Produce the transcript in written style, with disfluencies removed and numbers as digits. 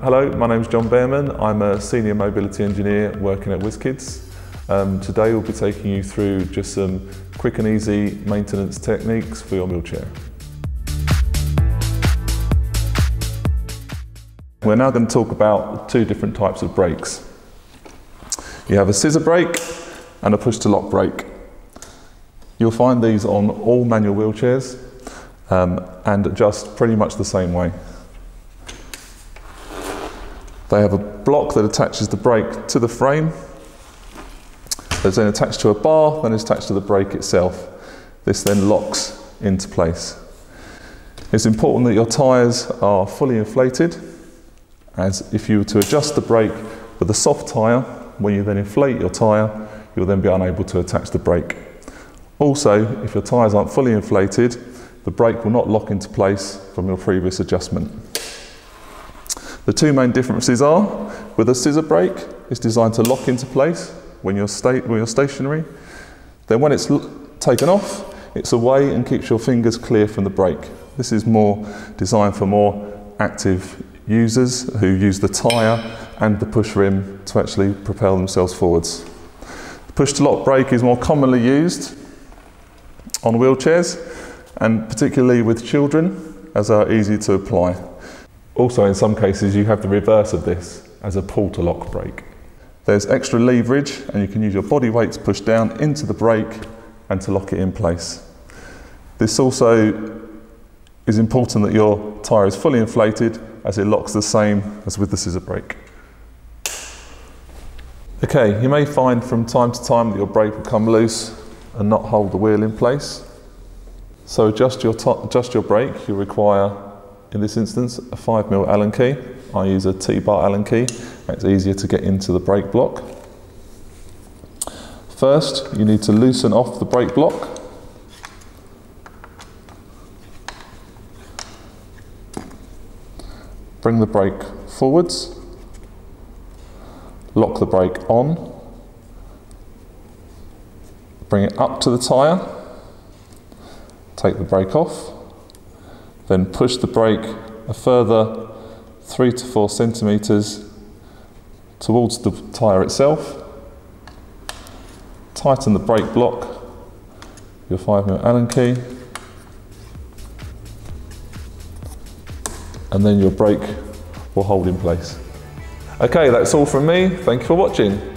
Hello, my name is John Behrman. I'm a Senior Mobility Engineer working at Whizz-Kidz. Today we'll be taking you through just some quick and easy maintenance techniques for your wheelchair. We're now going to talk about two different types of brakes. You have a scissor brake and a push-to-lock brake. You'll find these on all manual wheelchairs and adjust pretty much the same way. They have a block that attaches the brake to the frame. It's then attached to a bar, then it's attached to the brake itself. This then locks into place. It's important that your tyres are fully inflated, as if you were to adjust the brake with a soft tyre, when you then inflate your tyre, you'll then be unable to attach the brake. Also, if your tyres aren't fully inflated, the brake will not lock into place from your previous adjustment. The two main differences are, with a scissor brake, it's designed to lock into place when you're stationary. Then when it's taken off, it's away and keeps your fingers clear from the brake. This is more designed for more active users who use the tyre and the push rim to actually propel themselves forwards. The push-to-lock brake is more commonly used on wheelchairs, and particularly with children, as are easy to apply. Also, in some cases, you have the reverse of this as a pull-to-lock brake. There's extra leverage, and you can use your body weight to push down into the brake and to lock it in place. This also is important that your tyre is fully inflated, as it locks the same as with the scissor brake. Okay, you may find from time to time that your brake will come loose and not hold the wheel in place. So adjust your brake. You require, in this instance, a 5mm Allen key. I use a T-bar Allen key. It's easier to get into the brake block. First, you need to loosen off the brake block. Bring the brake forwards. Lock the brake on. Bring it up to the tyre. Take the brake off. Then push the brake a further 3 to 4 centimetres towards the tyre itself. Tighten the brake block, your 5mm Allen key, and then your brake will hold in place. Okay, that's all from me. Thank you for watching.